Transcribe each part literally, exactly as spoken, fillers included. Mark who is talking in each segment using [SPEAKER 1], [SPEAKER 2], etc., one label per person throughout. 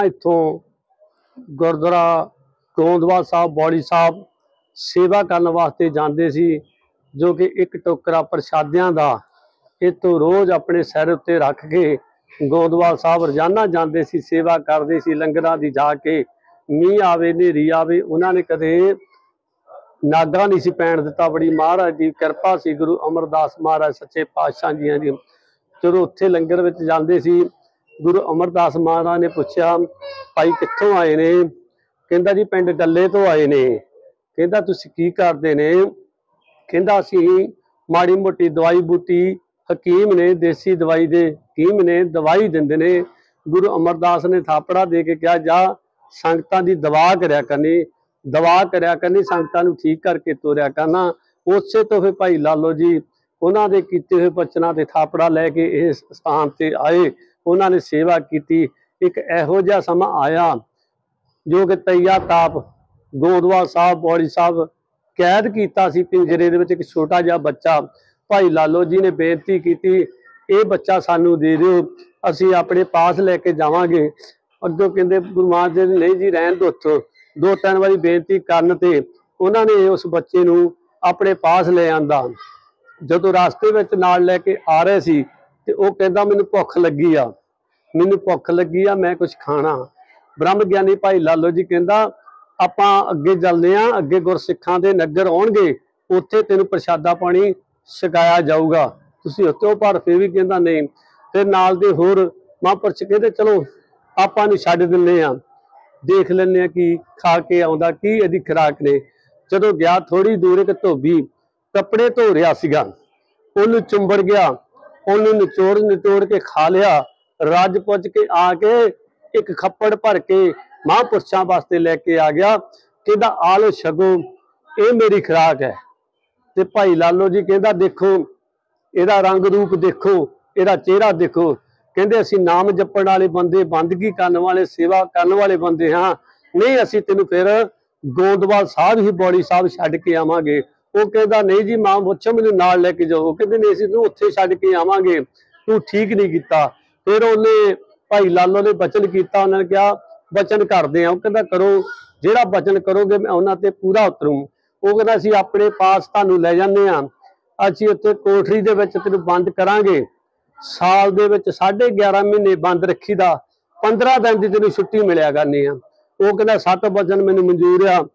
[SPEAKER 1] इत्थों गुरुद्वारा गोंदवाल साहब बौड़ी साहब सेवा करने वास्ते जाते सी, जो कि एक टोकरा प्रसादियां दा इतों रोज़ अपने सिर उत्ते रख के गोंदवाल साहब रोजाना जाते सी, सेवा करते सी लंगरां दी जाके। मीह आवे नेरी आवे उन्होंने कदे नागा नहीं सी पैण दिता। बड़ी महाराज की कृपा सी, गुरु अमरदास महाराज सच्चे पातशाह जी दी। जो उत्थे लंगर विच जांदे सी, गुरु अमरदास महाराज ने पूछया भाई कित्थों आए ने? कहंदा जी पिंड डल्ले तो आए ने। कहंदा तुसीं की करदे ने? कहंदा असीं माड़ी मोटी दवाई बूटी, हकीम ने देसी दवाई दे हकीम ने दवाई दिंदे ने। गुरु अमरदास ने थापड़ा दे के कहा जा संगतां दी दवा करया करनी, दवा करया करनी, संगतां नूं ठीक करके तोरिया करना। उसे तो फिर भाई लालो जी उन्हां दे कीते हुए बचनां ते थापड़ा लैके इस स्थान ते आए, उन्होंने सेवा की। एक इहो जिहा समा आया जो कि तैया ताप गोंदवाल साहब बौड़ी साहब कैद किया सी पिंजरे दे विच। एक छोटा जिहा बच्चा भाई लालो जी ने बेनती की, ये बच्चा सानू दे दिओ, असीं अपने पास लैके जावांगे। अगों कहंदे गुरु महाराज जी नहीं जी रहन दो। उत्थों दो तीन बारी बेनती करन ते उन्होंने उस बच्चे नूं अपने पास ले आंदा। जदों रास्ते विच नाल लैके आ रहे सी ते ओह कहंदा मैनूं भुख लगी आ, मैनूं भुख लगी आ, मैं कुछ खाना। ब्रह्म ज्ञानी भाई लालो जी कहंदा आपां अगे चलदे आं, अगे गुरसिखां दे नगर आउणगे, उत्थे तैनूं प्रसादा पानी छकाया जाऊगा, तुसीं उत्ते। पर फिर भी कहंदा नहीं। फिर नाल दे होर महापुरश कहंदे चलो आपां नूं छड्ड दिंदे आं, देख लैंदे आं कि खा के आउंदा, की इहदी खुराक ने। जदों गया थोड़ी दूर एक धोबी कपड़े धो रहा सीगा, उहनूं चुंबड़ गया, उहनूं निचोड़ निचोड़ के खा लिया। रज पुज के आके एक खप्पड़ भर के महापुरशों वास्ते लैके आ गया। कहता आ लो छको, ये मेरी खुराक है। तो भाई लालो जी कहता देखो इहदा रंग रूप देखो, इहदा चेहरा देखो। कहते असीं नाम जपण वाले बंदे, बंदगी करने वाले, सेवा करने वाले बंदे हाँ, नहीं असीं तैनूं फिर गोंदवाल साहब ही बौड़ी साहब छड्ड के आवांगे। वो कहता नहीं जी मां पुछो मैनूं नाल लैके जाओ। कहते नहीं असीं तैनूं उत्थे छड्ड के आवांगे, तू ठीक नहीं कीता। फिर उन्हें भाई लालो ने बचन किया, उन्होंने कहा बचन करते हैं। वो कहता करो, जिहड़ा बचन करोगे मैं उन्हां ते पूरा उतरूं। वो कहता असीं अपने पास तुहानूं लै जांदे हां, असीं उत्थे कोठरी दे विच तैनूं बंद करांगे, साल दे विच साढ़े ग्यारह महीने बंद रखी दा, पंद्रह दिन की तैनूं छुट्टी मिलिया करनी आ। वो कहता सत्त वचन मैनूं मंजूर आ।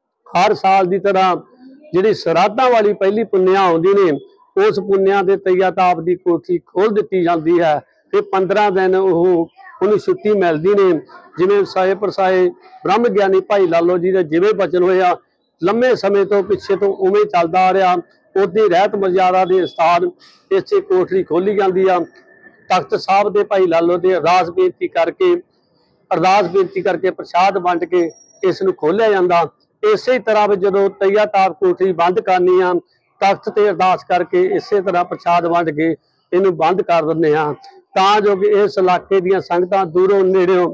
[SPEAKER 1] हर साल की तरह जिहड़ी सराधां वाली पहली पुन्निया आउंदी ने, उस पुन्निया दे तैया ताप की कोठी खोल दी जाती है। फिर पंद्रह दिन उन्हें छुट्टी मिलती ने। जिवें साए परसाए ब्रह्म ज्ञानी भाई लालो जी के जिवें बचन होया, लंबे समय तो पिछे तो उवें चलता आ रहा। उदी रहत मर्यादा के स्थान इसे कोठरी खोली जाती है। तख्त साहब के भाई लालो के अरदास बेनती करके अरदास बेनती करके प्रसाद वंड के इसनूं खोलिया जाता। इस तरह भी जो तैया ताप कोठरी बंद करनी आ, तख्त ते अरदास करके इस तरह प्रसाद वंड के इनू बंद कर दिंदे हां, तां जो कि इस इलाके दीयां संगतां दूरों नेड़ों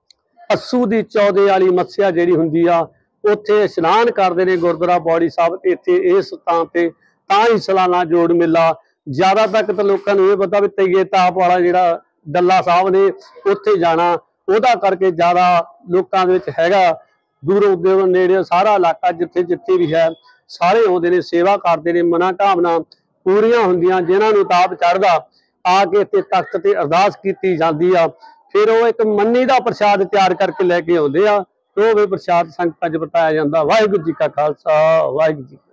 [SPEAKER 1] अस्सू की चौदे वाली मत्स्या जिहड़ी हुंदी आ उत्थे इशनान करते हैं गुरुद्वारा बौड़ी साहब। इत्थे इस स्थान ते तां ही सालाना जोड़ मेला। ज़्यादा तक तो लोगों को ये पता भी तैये ताप वाला जिहड़ा डल्ला साहब ने उत्थे जाना, उहदा करके ज़्यादा लोगों दे हैगा। दूरों दूरों नेड़े सारा इलाका जिथे जिथे भी है सारे आउंदे ने, सेवा करते हैं, मनोकामना पूरियां हुंदियां। जिन्हां नूं ताप चढ़दा आके इत्थे तख्त ते अरदास कीती जांदी आ। फिर वो एक मन्नी का प्रसाद तैयार करके लैके आउंदे आ, तो वो प्रसाद संगतां च वरताया जांदा। वाहिगुरू जी का खालसा, वाहिगुरू जी।